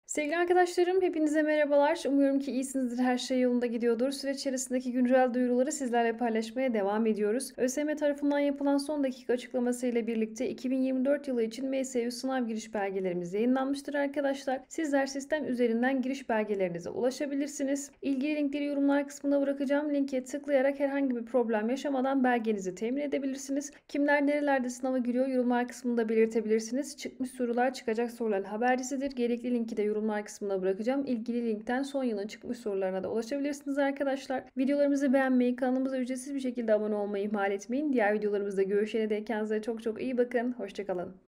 Sevgili arkadaşlarım, hepinize merhabalar. Umuyorum ki iyisinizdir, her şey yolunda gidiyordur. Süreç içerisindeki güncel duyuruları sizlerle paylaşmaya devam ediyoruz. ÖSYM tarafından yapılan son dakika açıklaması ile birlikte 2024 yılı için MSÜ sınav giriş belgelerimiz yayınlanmıştır arkadaşlar. Sizler sistem üzerinden giriş belgelerinize ulaşabilirsiniz. İlgili linkleri yorumlar kısmına bırakacağım. Linke tıklayarak herhangi bir problem yaşamadan belgenizi temin edebilirsiniz. Kimler nerelerde sınava giriyor yorumlar kısmında belirtebilirsiniz. Çıkmış sorular çıkacak soruların habercisidir. Gerekli linki de yorumlar kısmına bırakacağım. İlgili linkten son yılın çıkmış sorularına da ulaşabilirsiniz arkadaşlar. Videolarımızı beğenmeyi, kanalımıza ücretsiz bir şekilde abone olmayı ihmal etmeyin. Diğer videolarımızda görüşene dek kendinize çok çok iyi bakın. Hoşçakalın.